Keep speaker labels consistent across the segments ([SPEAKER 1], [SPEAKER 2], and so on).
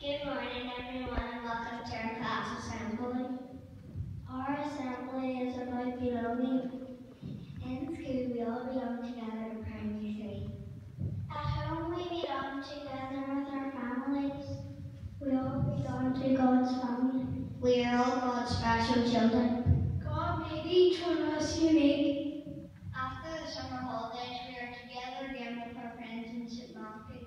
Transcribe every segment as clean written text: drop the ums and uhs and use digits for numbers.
[SPEAKER 1] Good morning, everyone, and welcome to our class assembly. Our assembly is about belonging. In school, we all belong together in primary 3. At home, we belong together with our families. We all belong to God's family. We are all God's special children. God made each one of us unique. After the summer holidays, we are together again with our friends in St. Matthew's.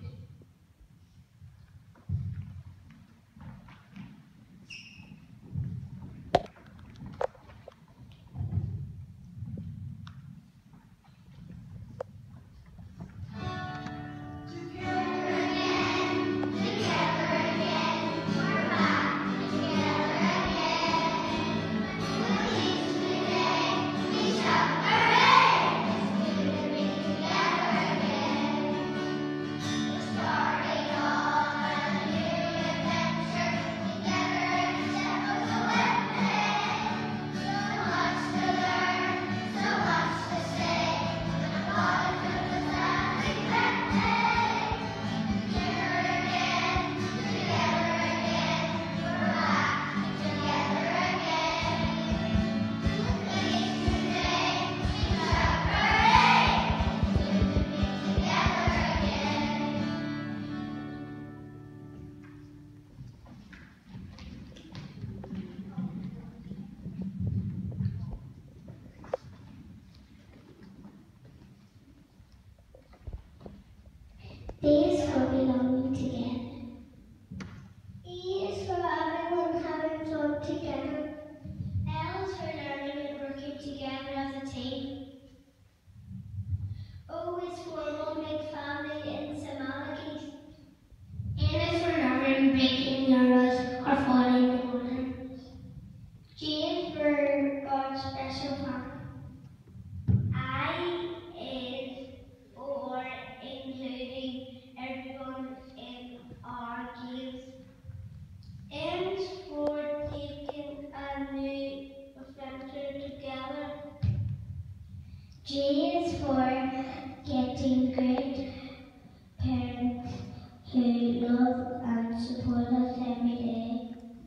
[SPEAKER 1] B is for belonging together. E is for everyone having fun together. L is for learning and working together as a team. O is for one big family in Somalis. N is for never breaking errors or following the orders. G is for God's special family. I is for including everyone in our games. M is for taking a new adventure together. J is for getting great parents who love and support us every day.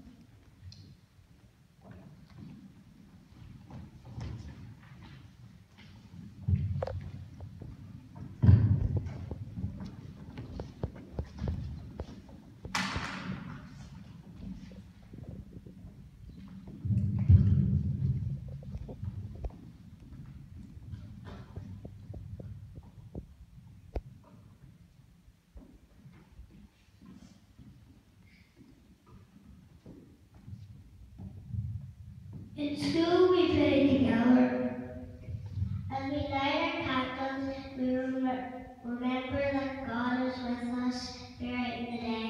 [SPEAKER 1] In school, we play together. As we light our candles, we remember that God is with us throughout the day.